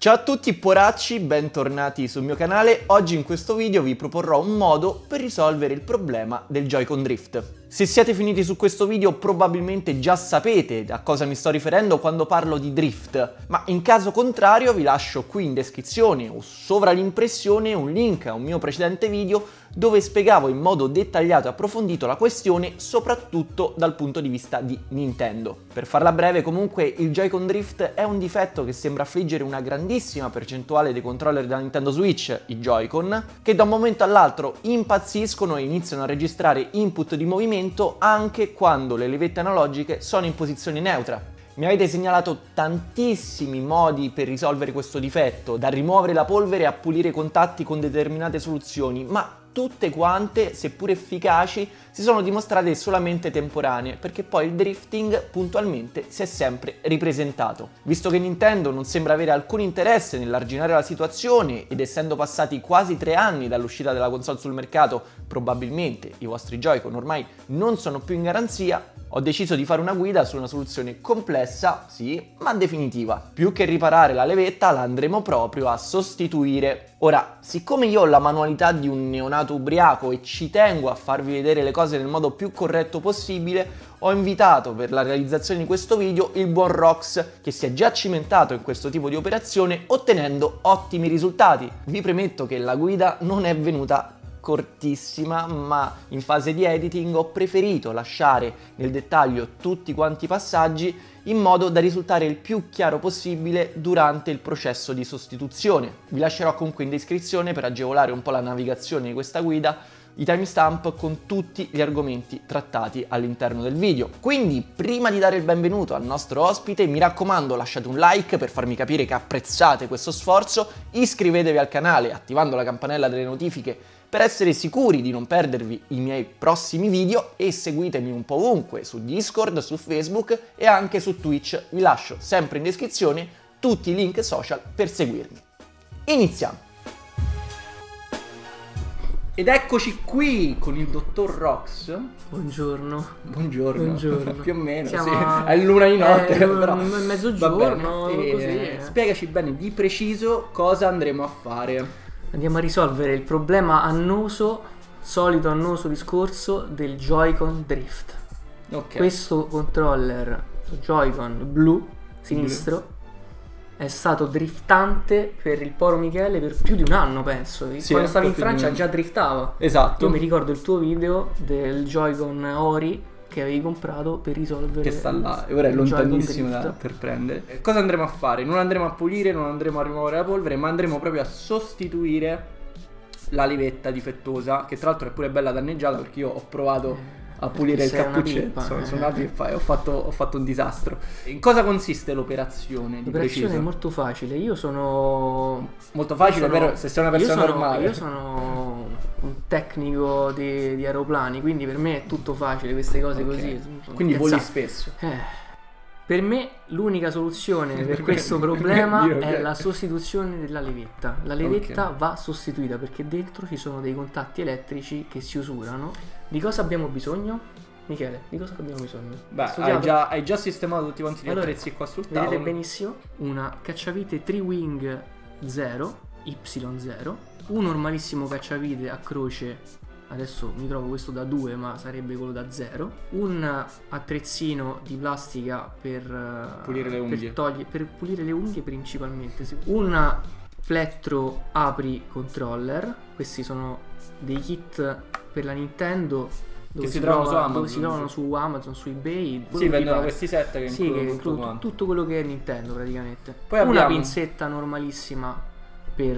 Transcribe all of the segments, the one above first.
Ciao a tutti poracci, bentornati sul mio canale. Oggi in questo video vi proporrò un modo per risolvere il problema del Joy-Con Drift. Se siete finiti su questo video probabilmente già sapete a cosa mi sto riferendo quando parlo di drift, ma in caso contrario vi lascio qui in descrizione o sovra l'impressione un link a un mio precedente video dove spiegavo in modo dettagliato e approfondito la questione, soprattutto dal punto di vista di Nintendo. Per farla breve, comunque, il Joy-Con Drift è un difetto che sembra affliggere una grandissima percentuale dei controller della Nintendo Switch, i Joy-Con, che da un momento all'altro impazziscono e iniziano a registrare input di movimento anche quando le levette analogiche sono in posizione neutra. Mi avete segnalato tantissimi modi per risolvere questo difetto, da rimuovere la polvere a pulire i contatti con determinate soluzioni, ma tutte quante, seppur efficaci, si sono dimostrate solamente temporanee, perché poi il drifting puntualmente si è sempre ripresentato. Visto che Nintendo non sembra avere alcun interesse nell'arginare la situazione ed essendo passati quasi 3 anni dall'uscita della console sul mercato, probabilmente i vostri Joy-Con ormai non sono più in garanzia, ho deciso di fare una guida su una soluzione complessa, sì, ma definitiva. Più che riparare la levetta, la andremo proprio a sostituire. Ora, siccome io ho la manualità di un neonato ubriaco e ci tengo a farvi vedere le cose nel modo più corretto possibile, ho invitato per la realizzazione di questo video il buon Rox, che si è già cimentato in questo tipo di operazione ottenendo ottimi risultati. Vi premetto che la guida non è venuta cortissima, ma in fase di editing ho preferito lasciare nel dettaglio tutti quanti i passaggi in modo da risultare il più chiaro possibile durante il processo di sostituzione. Vi lascerò comunque in descrizione, per agevolare un po' la navigazione di questa guida, i timestamp con tutti gli argomenti trattati all'interno del video. Quindi, prima di dare il benvenuto al nostro ospite, mi raccomando, lasciate un like per farmi capire che apprezzate questo sforzo, iscrivetevi al canale attivando la campanella delle notifiche per essere sicuri di non perdervi i miei prossimi video e seguitemi un po' ovunque, su Discord, su Facebook e anche su Twitch. Vi lascio sempre in descrizione tutti i link social per seguirmi. Iniziamo! Ed eccoci qui con il dottor Rox. Buongiorno. Buongiorno. Buongiorno. Più o meno, Siamo sì. È l'una di notte, però. Mezzogiorno, così. Spiegaci bene di preciso cosa andremo a fare. Andiamo a risolvere il problema annoso, solito annoso discorso del Joy-Con Drift. Ok. Questo controller Joy-Con blu, sinistro, è stato driftante per il povero Michele per più di un anno, penso. Sì, quando stavi in Francia già driftava. Esatto. Io mi ricordo il tuo video del Joy-Con Ori che avevi comprato per risolvere, che sta là e ora è lontanissimo per prendere. Cosa andremo a fare? Non andremo a pulire, non andremo a rimuovere la polvere, ma andremo proprio a sostituire la levetta difettosa, che tra l'altro è pure bella danneggiata, perché io ho provato a pulire il cappuccetto, sono andato e ho fatto un disastro. In cosa consiste l'operazione? L'operazione è molto facile. Io sono molto facile, però se sei una persona normale. Io sono un tecnico di aeroplani, quindi per me è tutto facile, queste cose così. Quindi voli spesso. Per me l'unica soluzione per questo problema è la sostituzione della levetta. La levetta va sostituita perché dentro ci sono dei contatti elettrici che si usurano. Di cosa abbiamo bisogno? Michele, di cosa abbiamo bisogno? Beh, hai già sistemato tutti quanti gli attrezzi qua sul tavolo. Vedete benissimo una cacciavite Triwing 0 Y0, un normalissimo cacciavite a croce. Adesso mi trovo questo da 2, ma sarebbe quello da 0. Un attrezzino di plastica per pulire le unghie. Per pulire le unghie principalmente. Un plettro apri controller. Questi sono dei kit per la Nintendo che si trovano su Amazon. Dove si trovano su Amazon, su eBay. Sì, vendono questi set che includono tutto quello che è Nintendo praticamente. Poi una pinzetta normalissima per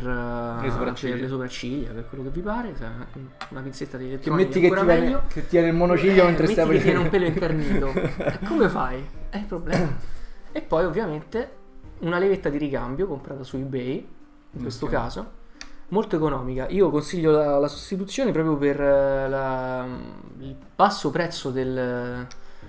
le sopracciglia, per quello che vi pare, una pinzetta di elettronica che metti che tiene il monociglio mentre stai metti che tiene un pelo internito. Come fai? È il problema. E poi ovviamente una levetta di ricambio comprata su eBay, in questo caso, molto economica. Io consiglio la sostituzione proprio per il basso prezzo del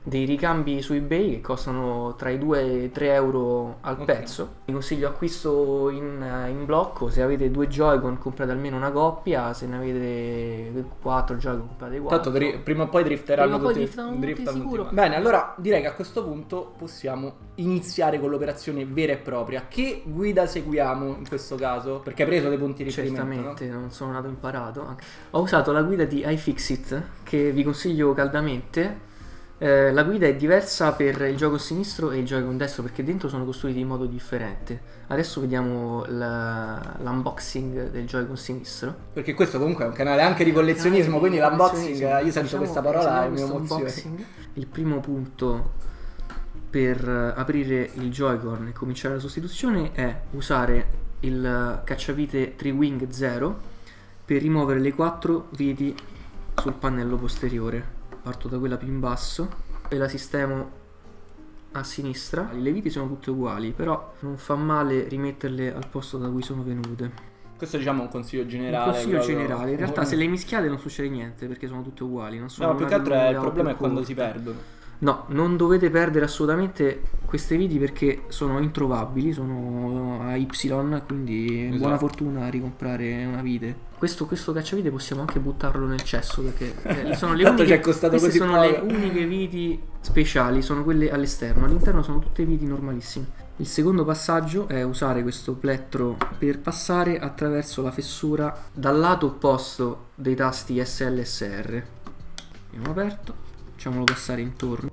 dei ricambi su eBay che costano tra i 2 e i 3 euro al pezzo. Vi consiglio acquisto in blocco. Se avete 2 Joy-Con comprate almeno una coppia, se ne avete 4 Joy-Con comprate 4. Tanto prima o poi drifteranno Prima o poi tutti, driftano tutti, sicuro. Bene, allora direi che a questo punto possiamo iniziare con l'operazione vera e propria. Che guida seguiamo in questo caso? Perché hai preso dei punti di riferimento, Certamente, no? non sono nato imparato. Ho usato la guida di iFixit, che vi consiglio caldamente. La guida è diversa per il Joy-Con sinistro e il Joy-Con destro, perché dentro sono costruiti in modo differente. Adesso vediamo l'unboxing del Joy-Con sinistro. Perché questo comunque è un canale anche di collezionismo, quindi l'unboxing, io sento questa parola e mi emoziona. Il primo punto per aprire il Joy-Con e cominciare la sostituzione è usare il cacciavite Tri-Wing 0 per rimuovere le 4 viti sul pannello posteriore. Parto da quella più in basso e la sistemo a sinistra. Le viti sono tutte uguali, però non fa male rimetterle al posto da cui sono venute. Questo diciamo è un consiglio generale. Un consiglio generale. In realtà se le mischiate non succede niente perché sono tutte uguali. Non sono no, più che altro il problema è quando si perdono. No, non dovete perdere assolutamente queste viti perché sono introvabili, sono a Y, quindi esatto. Buona fortuna a ricomprare una vite. Questo cacciavite possiamo anche buttarlo nel cesso perché sono le uniche, queste sono le uniche viti speciali, sono quelle all'esterno. All'interno sono tutte viti normalissime. Il secondo passaggio è usare questo plettro per passare attraverso la fessura dal lato opposto dei tasti SL e SR. Abbiamo aperto. Facciamolo passare intorno.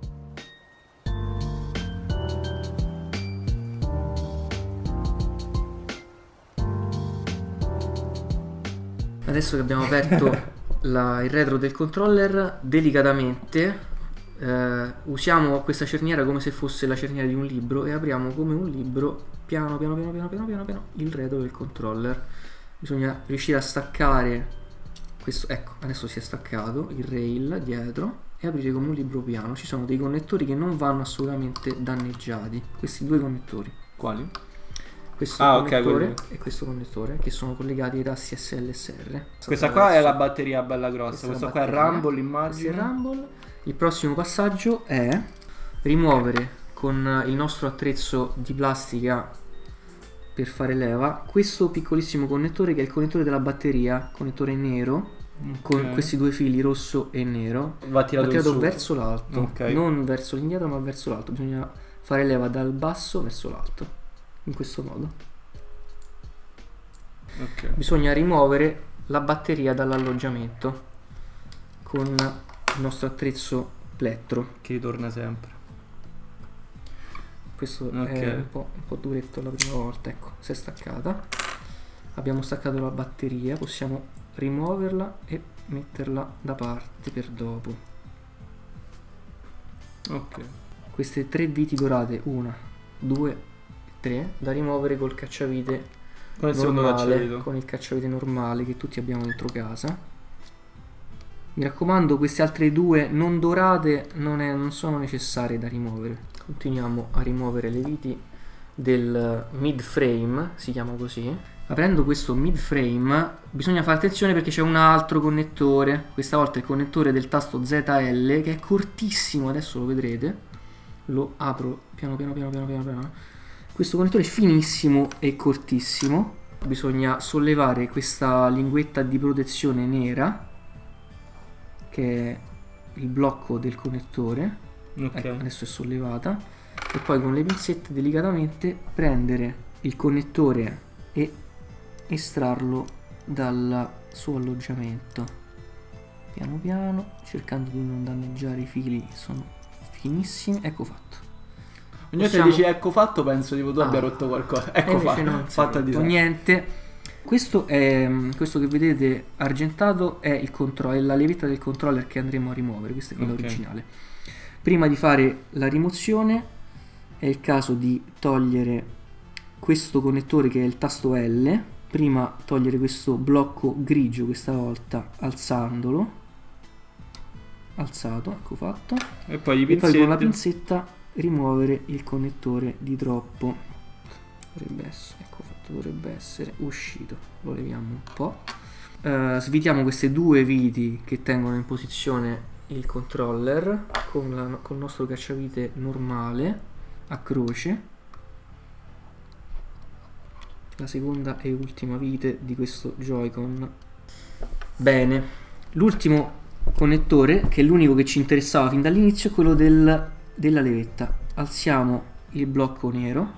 Adesso che abbiamo aperto il retro del controller, delicatamente usiamo questa cerniera come se fosse la cerniera di un libro e apriamo come un libro piano piano il retro del controller. Bisogna riuscire a staccare questo, ecco, adesso si è staccato il rail dietro, e aprire come un libro piano. Ci sono dei connettori che non vanno assolutamente danneggiati, questi due connettori. Quali? Questo connettore e questo connettore che sono collegati ai tasti SL e SR. Questa qua è la batteria bella grossa, questo qua è Rumble, immagino. Questo è Rumble. Il prossimo passaggio è rimuovere con il nostro attrezzo di plastica per fare leva questo piccolissimo connettore che è il connettore della batteria, connettore nero. Con questi due fili rosso e nero va tirato verso l'alto, non verso l'indietro ma verso l'alto. Bisogna fare leva dal basso verso l'alto in questo modo. Bisogna rimuovere la batteria dall'alloggiamento con il nostro attrezzo plettro che ritorna sempre. Questo è un po' duretto la prima volta. Ecco, si è staccata. Abbiamo staccato la batteria, possiamo rimuoverla e metterla da parte per dopo. Queste 3 viti dorate, 1, 2, 3, da rimuovere col cacciavite normale, con il cacciavite normale che tutti abbiamo dentro casa. Mi raccomando, queste altre 2 non dorate non sono necessarie da rimuovere. Continuiamo a rimuovere le viti del mid frame, si chiama così. Aprendo questo mid frame bisogna fare attenzione perché c'è un altro connettore, questa volta il connettore del tasto ZL che è cortissimo, adesso lo vedrete. Lo apro piano. Questo connettore è finissimo e cortissimo. Bisogna sollevare questa linguetta di protezione nera che è il blocco del connettore. Ecco, adesso è sollevata. E poi con le pinzette delicatamente prendere il connettore e estrarlo dal suo alloggiamento piano cercando di non danneggiare i fili che sono finissimi. Ecco fatto. Ogni volta che dici ecco fatto penso tipo tu abbia rotto qualcosa. Ecco fatto, non fatto niente. Questo che vedete argentato è è la levetta del controller che andremo a rimuovere. Questa è quella originale. Prima di fare la rimozione è il caso di togliere questo connettore che è il tasto L. Prima togliere questo blocco grigio, questa volta alzandolo, alzato, ecco fatto, e poi con la pinzetta rimuovere il connettore di troppo. Dovrebbe essere uscito. Lo leviamo un po'. Svitiamo queste 2 viti che tengono in posizione il controller con il nostro cacciavite normale a croce, la seconda e ultima vite di questo Joy-Con. Bene, l'ultimo connettore, che è l'unico che ci interessava fin dall'inizio, è quello della levetta. Alziamo il blocco nero,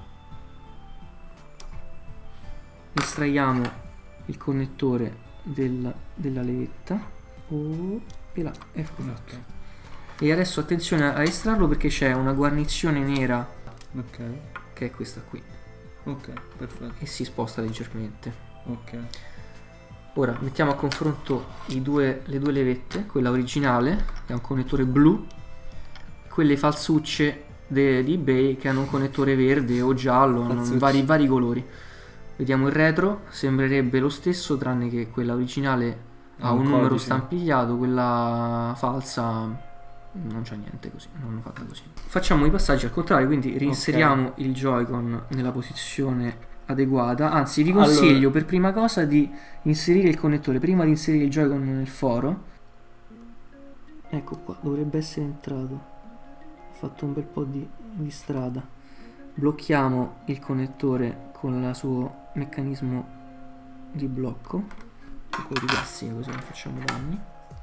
estraiamo il connettore della levetta, e là, ecco fatto. E adesso attenzione a estrarlo, perché c'è una guarnizione nera, che è questa qui. Ok, perfetto. E si sposta leggermente. Ok. Ora mettiamo a confronto le due levette, quella originale che ha un connettore blu, e quelle falsucce di eBay che hanno un connettore verde o giallo, vari colori. Vediamo il retro, sembrerebbe lo stesso, tranne che quella originale ha un numero stampigliato, quella falsa non c'è niente, così, non l'ho fatta così. Facciamo i passaggi al contrario, quindi reinseriamo il Joy-Con nella posizione adeguata. Anzi, vi consiglio per prima cosa di inserire il connettore prima di inserire il Joy-Con nel foro. Ecco qua, dovrebbe essere entrato. Ho fatto un bel po' di strada. Blocchiamo il connettore con il suo meccanismo di blocco, quello di classico, così non facciamo danni.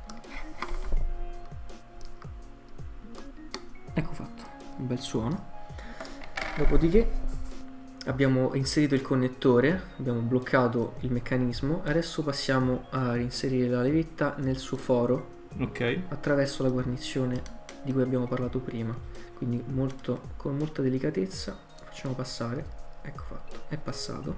Ecco fatto, un bel suono. Dopodiché abbiamo inserito il connettore, abbiamo bloccato il meccanismo, adesso passiamo a reinserire la levetta nel suo foro, attraverso la guarnizione di cui abbiamo parlato prima. Quindi con molta delicatezza facciamo passare. Ecco fatto, è passato.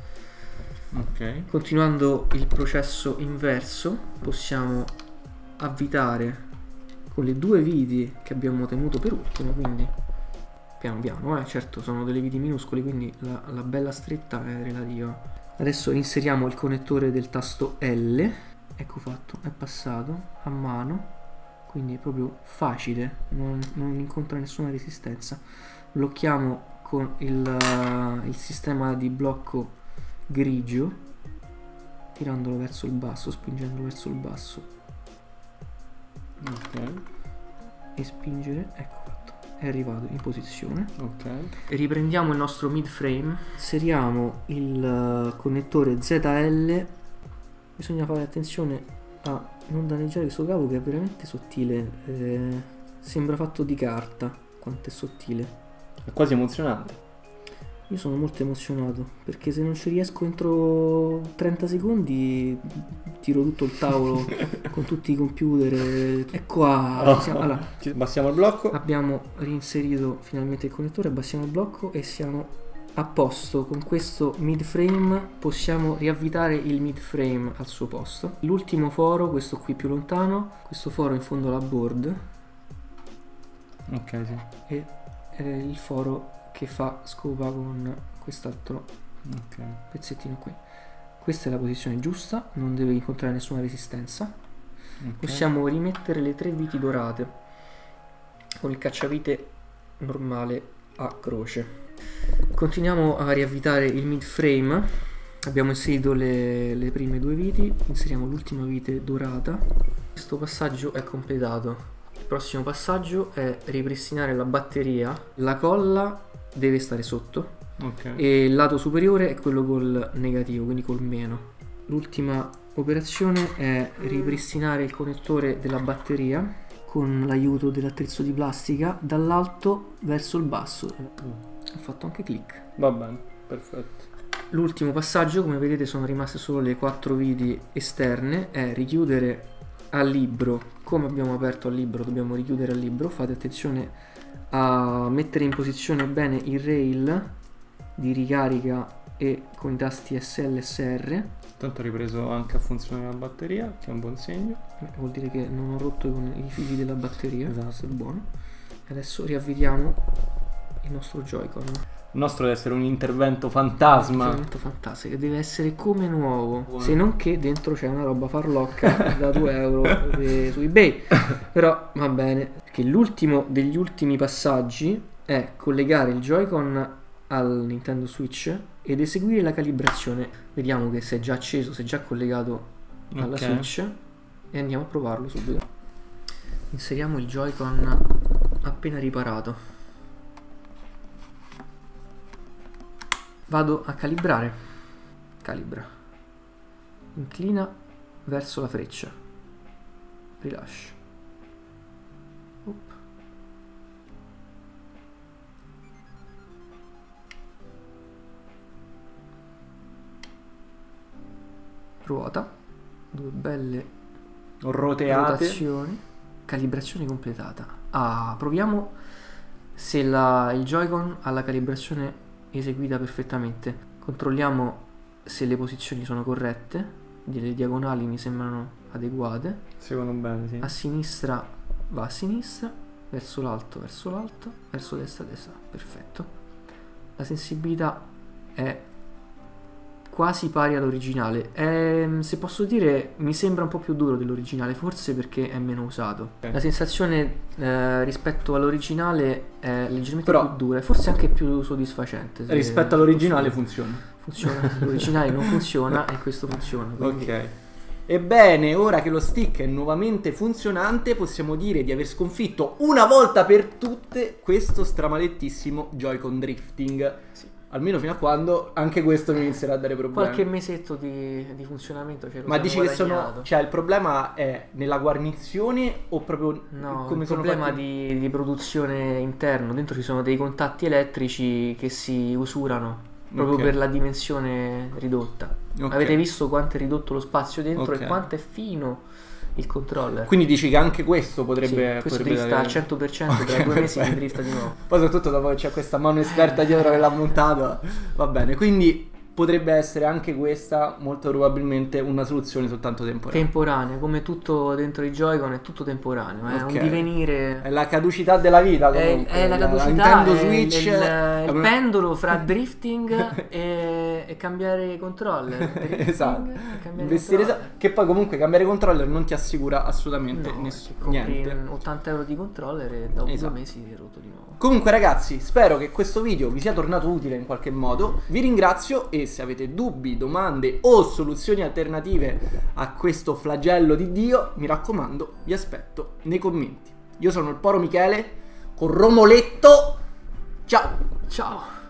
Continuando il processo inverso, possiamo avvitare con le due viti che abbiamo tenuto per ultimo, quindi piano piano, certo sono delle viti minuscole, quindi la bella stretta è relativa. Adesso inseriamo il connettore del tasto L, ecco fatto, è passato a mano, quindi è proprio facile, non incontra nessuna resistenza. Blocchiamo con il sistema di blocco grigio, tirandolo verso il basso, spingendolo verso il basso. E spingere, ecco fatto, è arrivato in posizione. Riprendiamo il nostro mid frame, inseriamo il connettore ZL. Bisogna fare attenzione a non danneggiare questo cavo, che è veramente sottile, sembra fatto di carta quanto è sottile. È quasi emozionante. Io sono molto emozionato, perché se non ci riesco entro 30 secondi tiro tutto il tavolo con tutti i computer. E qua allora, abbassiamo il blocco. Abbiamo reinserito finalmente il connettore, abbassiamo il blocco e siamo a posto. Con questo mid frame possiamo riavvitare il mid frame al suo posto. L'ultimo foro, questo qui più lontano, questo foro in fondo alla board, e il foro che fa scopa con quest'altro pezzettino qui. Questa è la posizione giusta, non deve incontrare nessuna resistenza. Possiamo rimettere le tre viti dorate con il cacciavite normale a croce. Continuiamo a riavvitare il mid frame. Abbiamo inserito le prime due viti, inseriamo l'ultima vite dorata. Questo passaggio è completato. Il prossimo passaggio è ripristinare la batteria. La colla deve stare sotto, e il lato superiore è quello col negativo, quindi col meno. L'ultima operazione è ripristinare il connettore della batteria con l'aiuto dell'attrezzo di plastica dall'alto verso il basso. Ho fatto anche click. Va bene, perfetto. L'ultimo passaggio, come vedete sono rimaste solo le 4 viti esterne, è richiudere al libro. Come abbiamo aperto al libro dobbiamo richiudere al libro. Fate attenzione a mettere in posizione bene il rail di ricarica e con i tasti SL e SR. Tanto ho ripreso anche a funzionare la batteria, che è un buon segno. Vuol dire che non ho rotto i fili della batteria. Esatto. È buono. Adesso riavvitiamo il nostro Joy-Con. Il nostro deve essere un intervento fantasma. Un intervento fantastico, che deve essere come nuovo. Se non che dentro c'è una roba farlocca da 2 euro su eBay. Però va bene, perché l'ultimo degli ultimi passaggi è collegare il Joy-Con al Nintendo Switch ed eseguire la calibrazione. Vediamo che si è già acceso, si è già collegato alla Switch, e andiamo a provarlo subito. Inseriamo il Joy-Con appena riparato. Vado a calibrare. Calibra. Inclina verso la freccia. Rilascia. Up. Ruota. Due belle Roteate. rotazioni. Calibrazione completata. Ah, proviamo se il Joy-Con ha la calibrazione eseguita perfettamente. Controlliamo se le posizioni sono corrette. Le diagonali mi sembrano adeguate. Secondo bene, sì. A sinistra va a sinistra, verso l'alto, verso destra, perfetto. La sensibilità è quasi pari all'originale. Se posso dire, mi sembra un po' più duro dell'originale, forse perché è meno usato. Okay. La sensazione rispetto all'originale è leggermente Però, più dura e forse anche più soddisfacente. Rispetto all'originale funziona. L'originale non funziona e questo funziona. Quindi... Ok. Ebbene, ora che lo stick è nuovamente funzionante, possiamo dire di aver sconfitto una volta per tutte questo stramalettissimo Joy-Con drifting. Sì. Almeno fino a quando anche questo mi inizierà a dare problemi. Qualche mesetto di funzionamento ce lo Ma dici guadagnato. che sono... Cioè, il problema è nella guarnizione o proprio No, come il sono problema fatti? di produzione interno. Dentro ci sono dei contatti elettrici che si usurano proprio Ok. per la dimensione ridotta. Ok. Avete visto quanto è ridotto lo spazio dentro Ok. e quanto è fino il controller. Quindi dici che anche questo Sì, potrebbe... questo potrebbe drifta al dare- 100%, tra 2 mesi perfetto. drifta di nuovo. Poi soprattutto dopo che c'è questa mano esperta dietro che l'ha montato. Va bene, quindi potrebbe essere anche questa molto probabilmente una soluzione soltanto temporanea. Temporanea, come tutto dentro i Joy-Con è tutto temporaneo, è Ok. un divenire... È la caducità della vita comunque. È la caducità, Nintendo è Switch il pendolo fra drifting e cambiare controller. Drifting Esatto. e cambiare Investire controller. che poi comunque cambiare controller non ti assicura assolutamente No, nessuno. compri Niente. 80 euro di controller e dopo Esatto. 2 mesi è rotto di nuovo. Comunque ragazzi, spero che questo video vi sia tornato utile in qualche modo. Vi ringrazio e se avete dubbi, domande o soluzioni alternative a questo flagello di Dio, mi raccomando, vi aspetto nei commenti. Io sono il Poro Michele con Romoletto. Ciao! Ciao!